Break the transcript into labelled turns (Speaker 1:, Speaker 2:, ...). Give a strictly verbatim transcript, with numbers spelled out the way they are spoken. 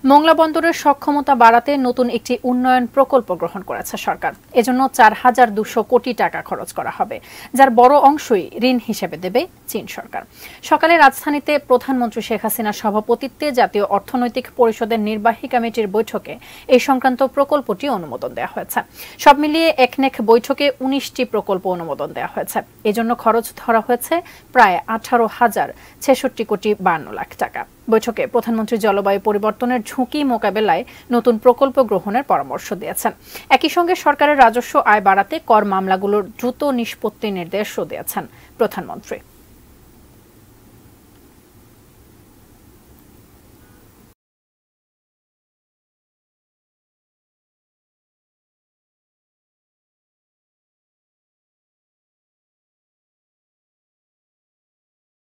Speaker 1: মোংলা বন্দরের সক্ষমতা বাড়াতে নতুন একটি উন্নয়ন প্রকল্প গ্রহণ করেছে সরকার। এজন্য চার হাজার দুশো কোটি টাকা খরচ করা হবে, যার বড় অংশই ঋণ হিসেবে দেবে চীন সরকার। সকালে রাজধানীতে প্রধানমন্ত্রী শেখ হাসিনার সভাপতিত্বে জাতীয় অর্থনৈতিক পরিষদের নির্বাহী কমিটির বৈঠকে এই সংক্রান্ত প্রকল্পটি অনুমোদন দেওয়া হয়েছে। সব মিলিয়ে একনেক বৈঠকে উনিশটি প্রকল্প অনুমোদন দেওয়া হয়েছে। এজন্য খরচ ধরা হয়েছে প্রায় আঠারো হাজার ছেষট্টি কোটি বান্ন লাখ টাকা। বৈঠকে প্রধানমন্ত্রী জলবায়ু পরিবর্তনের ঝুঁকি মোকাবেলায় নতুন প্রকল্প গ্রহণের পরামর্শ দিয়েছেন। একই সঙ্গে সরকারের রাজস্ব আয় বাড়াতে কর মামলাগুলোর দ্রুত নিষ্পত্তি নির্দেশও দিয়েছেন প্রধানমন্ত্রী।